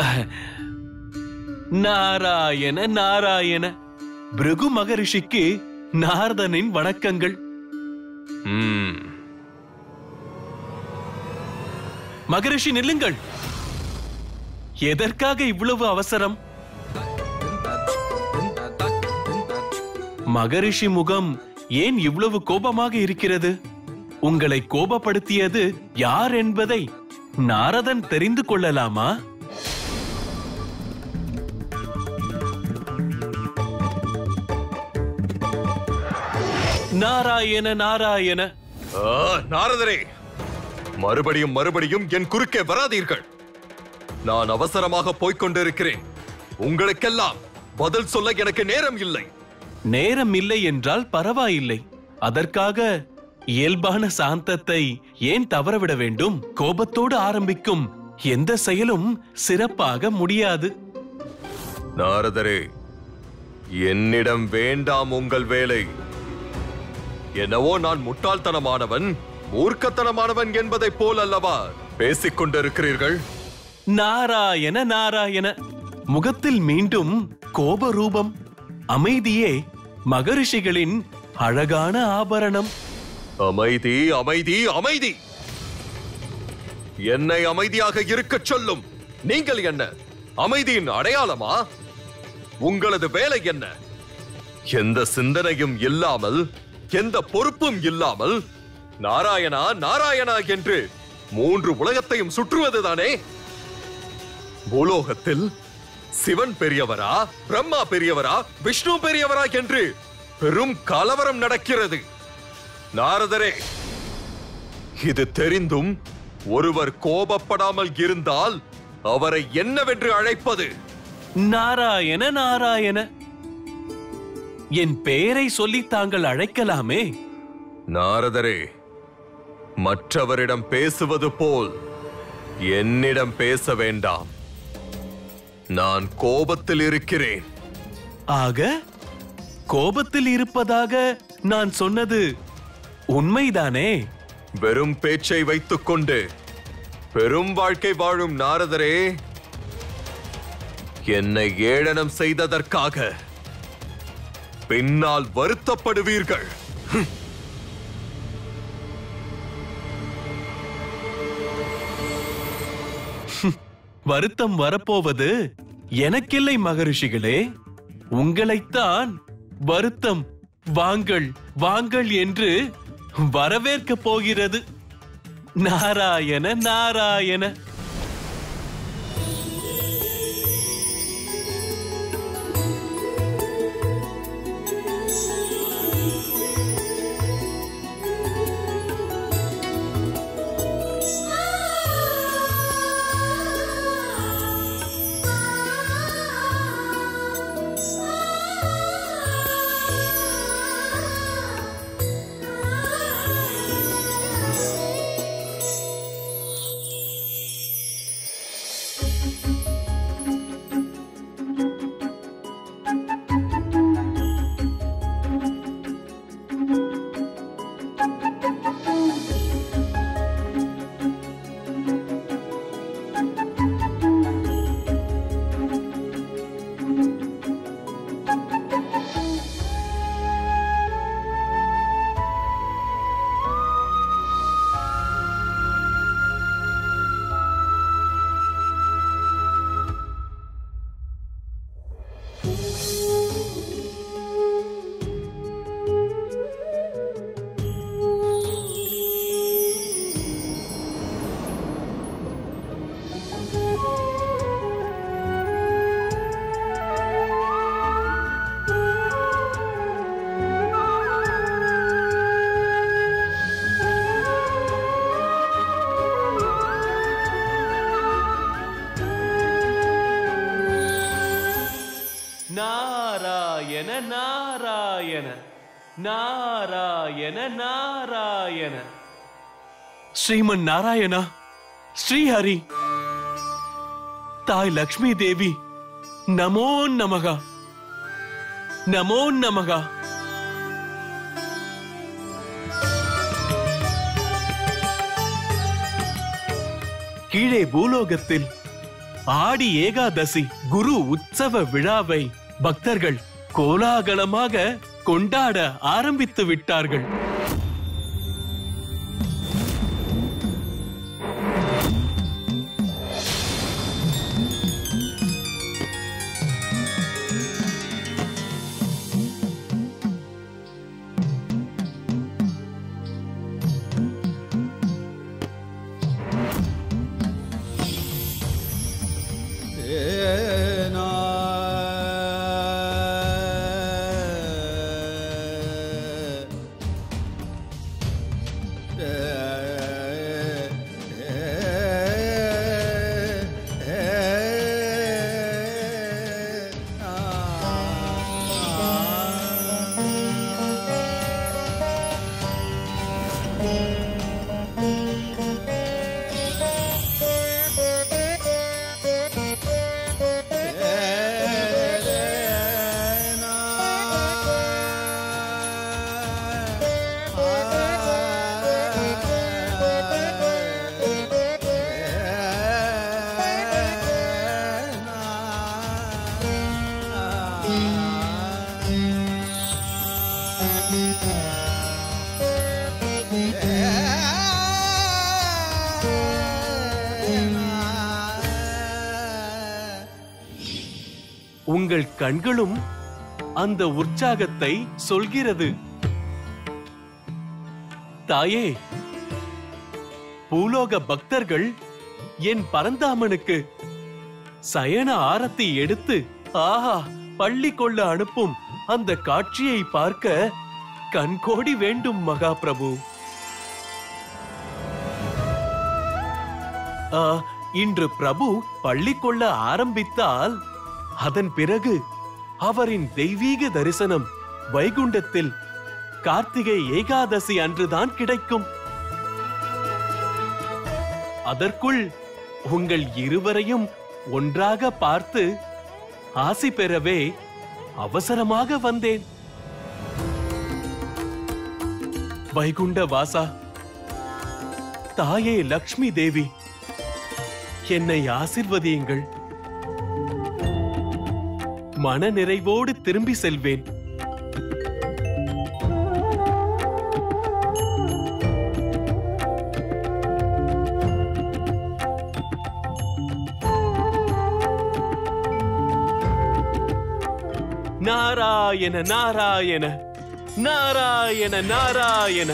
நாராயண நாராயண. பிருகு மகரிஷிக்கு நாரதனின் வணக்கங்கள். மகரிஷி நில்லுங்கள். எதற்காக இவ்வளவு அவசரம்? மகரிஷி முகம் ஏன் இவ்வளவு கோபமாக இருக்கிறது? உங்களை கோபப்படுத்தியது யார் என்பதை நாரதன் தெரிந்து கொள்ளலாமா? நாராயண நாராயண. நாரதரே, மறுபடியும் மறுபடியும் என் குறுக்கே வராதீர்கள். நான் அவசரமாக போய்கொண்டிருக்கிறேன். உங்களுக்கெல்லாம் பதில் சொல்ல எனக்கு நேரம் இல்லை. நேரம் இல்லை என்றால் பரவாயில்லை. அதற்காக இயல்பான சாந்தத்தை ஏன் தவறவிட வேண்டும்? கோபத்தோடு ஆரம்பிக்கும் எந்த செயலும் சிறப்பாக முடியாது. நாரதரே, என்னிடம் வேண்டாம் உங்கள் வேலை. என்னவோ நான் முட்டாள்தனமானவன், மூர்க்கத்தனமானவன் என்பதை போல் அல்லவா பேசிக் கொண்டிருக்கிறீர்கள்? நாராயண நாராயண. முகத்தில் மீண்டும் கோப ரூபம். அமைதியே மகரிஷிகளின் அழகான ஆபரணம். அமைதி அமைதி அமைதி. என்னை அமைதியாக இருக்கச் சொல்லும். நீங்கள் என்ன அமைதியின் அடையாளமா? உங்களது வேலை என்ன? எந்த சிந்தனையும் இல்லாமல், எந்த பொறுப்பும் இல்லாமல் நாராயணா நாராயணா என்று 3 உலகத்தையும் சுற்றுவதுதானே? பூலோகத்தில் சிவன் பெரியவரா, பிரம்மா பெரியவரா, விஷ்ணு பெரியவரா என்று பெரும் கலவரம் நடக்கிறது. நாரதரே, இது தெரிந்தும் ஒருவர் கோபப்படாமல் இருந்தால் அவரை என்னவென்று அழைப்பது? நாராயண நாராயண. என் பெயரை சொல்லி தாங்கள் அழைக்கலாமே. நாரதரே, மற்றவரிடம் பேசுவது போல் என்னிடம் பேச வேண்டாம். நான் கோபத்தில் இருக்கிறேன். ஆக கோபத்தில் இருப்பதாக நான் சொன்னது உண்மைதானே? வெறும் பேச்சை வைத்துக் கொண்டு பெரும் வாழ்க்கை வாழும் நாரதரே, என்னை ஏளனம் செய்ததற்காக பின்னால் வருத்தப்படுவீர்கள். வருத்தம் வரப்போவது எனக்கில்லை மகரிஷிகளே, உங்களைத்தான் வருத்தம் வாங்கள் வாங்கள் என்று வரவேற்க போகிறது. நாராயண நாராயண. நாராயண நாராயண நாராயண நாராயண. ஸ்ரீமன் நாராயணா, ஸ்ரீஹரி, தாய் லக்ஷ்மி தேவி, நமோ நமகா நமோ நமகா. கீழே பூலோகத்தில் ஆடி ஏகாதசி குரு உற்சவ விழாவை பக்தர்கள் கோலாகலமாக கொண்டாட ஆரம்பித்து விட்டார்கள். உங்கள் கண்களும் அந்த உற்சாகத்தை சொல்கிறது. தாயே, பூலோக பக்தர்கள் என் பரந்தாமனுக்கு சயன ஆரத்தி எடுத்து ஆஹா பள்ளி கொள்ள அனுப்பும் அந்த காட்சியை பார்க்க கண்கோடி வேண்டும் மகாபிரபு. இன்று பிரபு பள்ளி கொள்ள ஆரம்பித்தால் அதன் பிறகு அவரின் தெய்வீக தரிசனம் வைகுண்டத்தில் கார்த்திகை ஏகாதசி அன்றுதான் கிடைக்கும். அதற்குள் உங்கள் இருவரையும் ஒன்றாக பார்த்து ஆசி பெறவே அவசரமாக வந்தேன். வைகுண்ட வாசா, தாயே லக்ஷ்மி தேவி, என்னை ஆசிர்வதியுங்கள். மன நிறைவோடு திரும்பி செல்வேன். நாராயண நாராயண நாராயண நாராயண.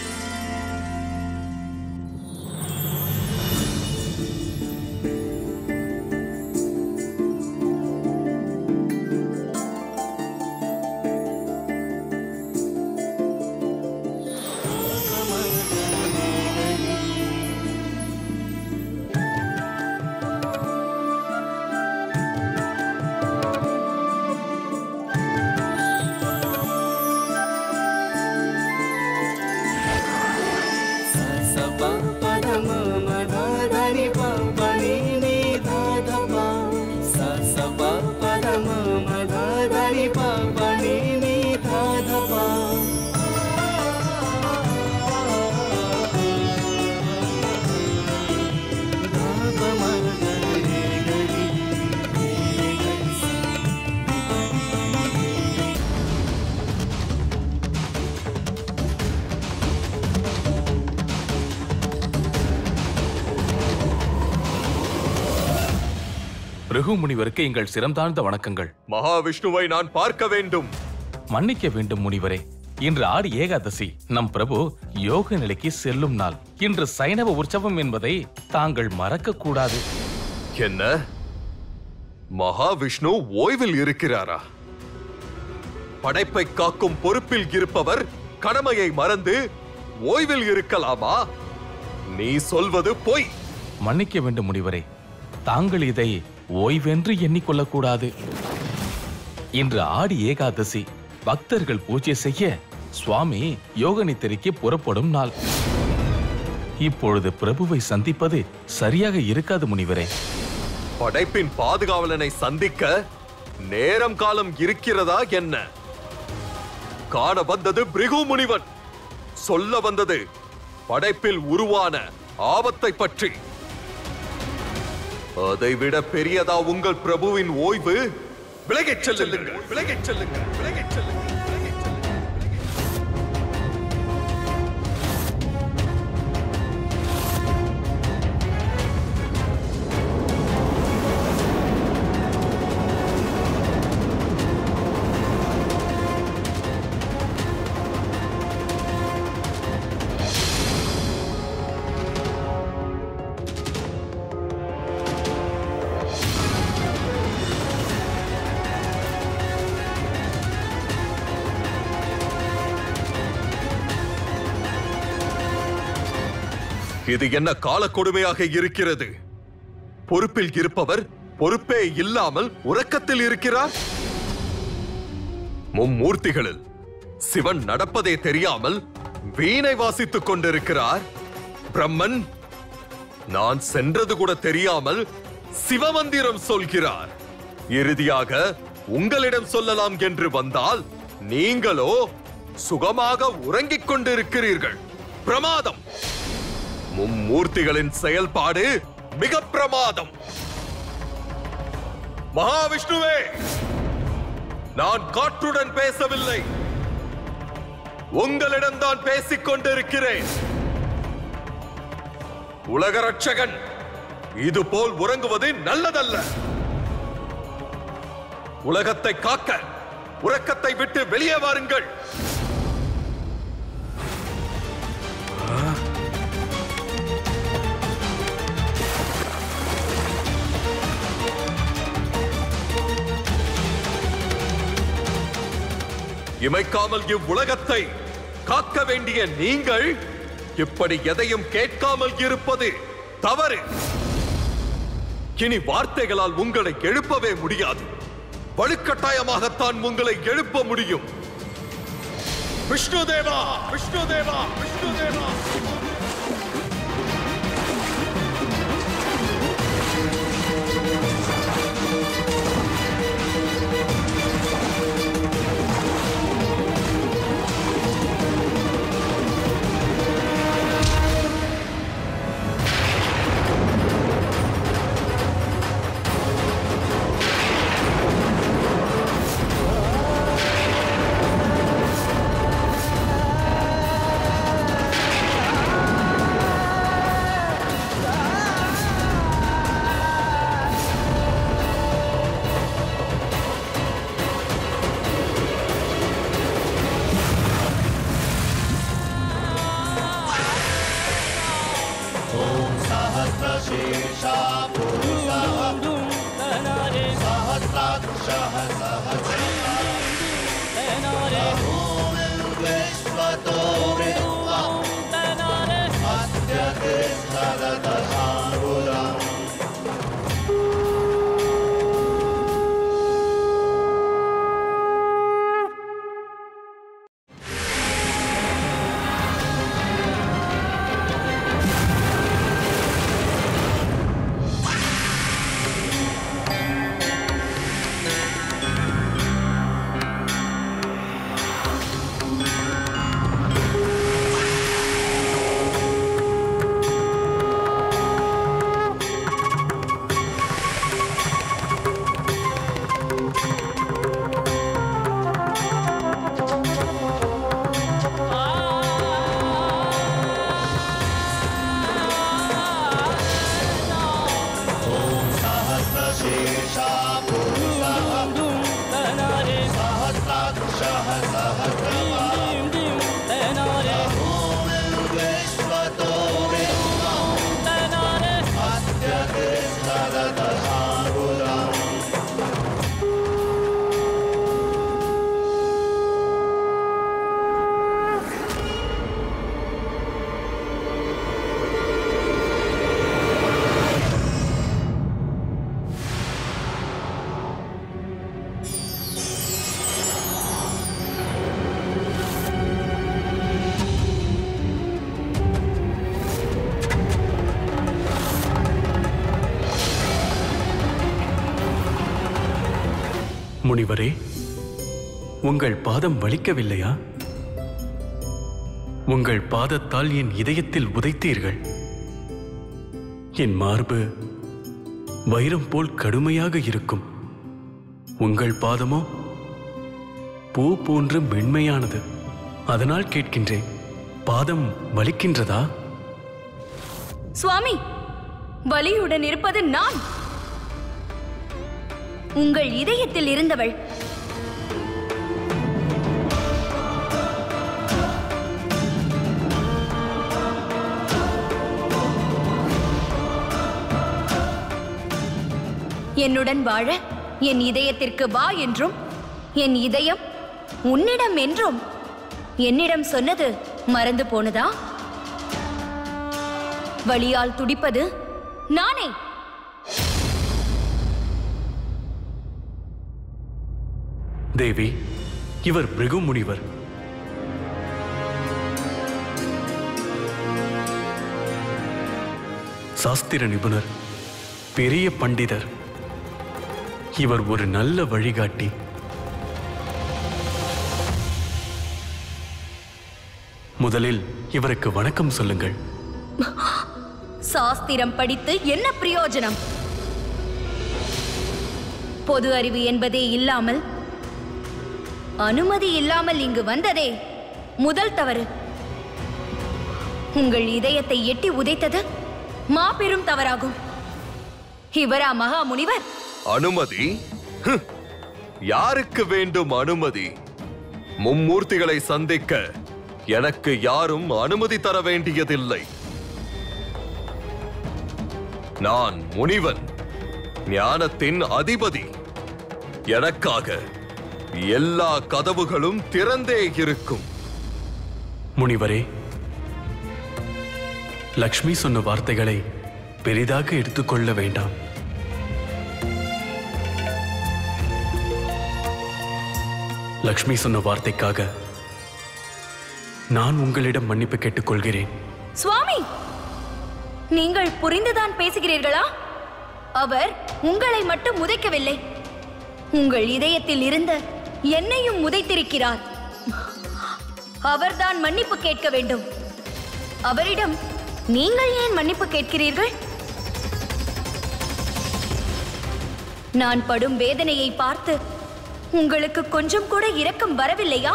பிருகு முனிவருக்கு எங்கள் சிரம் தாழ்ந்த வணக்கங்கள். மகாவிஷ்ணுவை நான் பார்க்க வேண்டும். மன்னிக்க வேண்டும் முனிவரே, இன்று ஆடி ஏகாதசி, நம் பிரபு யோக நிலைக்கு செல்லும் நாள். இன்று சைனவ உற்சவம் என்பதை தாங்கள் மறக்க கூடாது. என்ன, மகாவிஷ்ணு ஓய்வில் இருக்கிறாரா? படைப்பை காக்கும் பொறுப்பில் இருப்பவர் கடமையை மறந்து ஓய்வில் இருக்கலாமா? நீ சொல்வது பொய். மன்னிக்க வேண்டும் முனிவரே, தாங்கள் இதை ஓய்வென்று எண்ணிக்கொள்ளக்கூடாது. இன்று ஆடி ஏகாதசி, பக்தர்கள் பூஜை செய்ய சுவாமி யோக நித்திரைக்கு புறப்படும் நாள். இப்பொழுது பிரபுவை சந்திப்பது சரியாக இருக்காது முனிவரே. படைப்பின் பாதுகாவலனை சந்திக்க நேரம் காலம் இருக்கிறதா என்ன? காண வந்தது பிருகு முனிவன், சொல்ல வந்தது படைப்பில் உருவான ஆபத்தை பற்றி. அதைவிட பெரியதா உங்கள் பிரபுவின் ஓய்வு? விலகிச் செல்லுங்கள், விலகிச் செல்லுங்கள், விலகிச் செல்லுங்கள். இது என்ன கால கொடுமையாக இருக்கிறது? பொறுப்பில் இருப்பவர் பொறுப்பே இல்லாமல் உறக்கத்தில் இருக்கிறார். மும்மூர்த்திகளில் சிவன் நடப்பதே தெரியாமல் வீணை வாசித்துக் கொண்டிருக்கிறார். பிரம்மன் நான் சென்றது கூட தெரியாமல் சிவமந்திரம் சொல்கிறார். இறுதியாக உங்களிடம் சொல்லலாம் என்று வந்தால் நீங்களோ சுகமாக உறங்கிக் கொண்டிருக்கிறீர்கள். பிரமாதம்! மும்மூர்த்திகளின் செயல்பாடு மிக பிரமாதம். மகாவிஷ்ணுவே, நான் காற்றுடன் பேசவில்லை, உங்களிடம்தான் பேசிக் கொண்டிருக்கிறேன். உலக ரட்சகன் இது போல் உறங்குவது நல்லதல்ல. உலகத்தை காக்க உறக்கத்தை விட்டு வெளியே வாருங்கள். இமைக்காமல் இவ்வுலகத்தை காக்க வேண்டிய நீங்கள் இப்படி எதையும் கேட்காமல் இருப்பது தவறு. இனி வார்த்தைகளால் உங்களை எழுப்பவே முடியாது. வலுக்கட்டாயமாகத்தான் உங்களை எழுப்ப முடியும். விஷ்ணுதேவா, விஷ்ணுதேவா, விஷ்ணுதேவா. முனிவரே, உங்கள் பாதம் வலிக்கவில்லையா? உங்கள் பாதத்தால் என் இதயத்தில் உதைத்தீர்கள். என் மார்பு வைரம் போல் கடுமையாக இருக்கும். உங்கள் பாதமோ பூ போன்று மென்மையானது. அதனால் கேட்கின்றேன், பாதம் வலிக்கின்றதா? சுவாமி, வலியுடன் இருப்பது நான். உங்கள் இதயத்தில் இருந்தவள். என்னுடன் வாழ என் இதயத்திற்கு வா என்றும், என் இதயம் உன்னிடம் என்றும் என்னிடம் சொன்னது மறந்து போனதா? வலியால் துடிப்பது நானே. தேவி, இவர் பிருகு முனிவர். சாஸ்திர நிபுணர், பெரிய பண்டிதர். இவர் ஒரு நல்ல வழிகாட்டி. முதலில் இவருக்கு வணக்கம் சொல்லுங்கள். சாஸ்திரம் படித்து என்ன பிரயோஜனம்? பொது அறிவு என்பதே இல்லாமல், அனுமதி இல்லாமல் இங்கு வந்ததே முதல் தவறு. உங்கள் இதயத்தை எட்டி உதைத்தது மாபெரும் தவறாகும். இவரா மகா முனிவர்? அனுமதி? யாருக்கு வேண்டும் அனுமதி? மும்மூர்த்திகளை சந்திக்க எனக்கு யாரும் அனுமதி தர வேண்டியதில்லை. நான் முனிவன், ஞானத்தின் அதிபதி. எனக்காக எல்லா கதவுகளும் திறந்தே இருக்கும். முனிவரே, லக்ஷ்மி சொன்ன வார்த்தைகளை பெரிதாக எடுத்துக்கொள்ள வேண்டாம். லக்ஷ்மி சொன்ன வார்த்தைக்காக நான் உங்களிடம் மன்னிப்பு கேட்டுக்கொள்கிறேன். சுவாமி, நீங்கள் புரிந்துதான் பேசுகிறீர்களா? அவர் உங்களை மட்டும் உதைக்கவில்லை, உங்கள் இதயத்தில் இருந்த என்னையும் உதைத்திருக்கிறார். அவர்தான் மன்னிப்பு கேட்க வேண்டும். அவரிடம் நீங்கள் ஏன் மன்னிப்பு கேட்கிறீர்கள்? நான் படும் வேதனையை பார்த்து உங்களுக்கு கொஞ்சம் கூட இரக்கம் வரவில்லையா?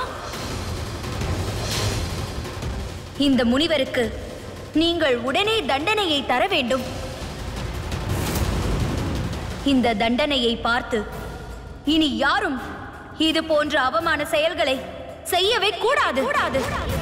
இந்த முனிவருக்கு நீங்கள் உடனே தண்டனையை தர வேண்டும். இந்த தண்டனையை பார்த்து இனி யாரும் இது போன்ற அவமான செயல்களை செய்யவே கூடாது.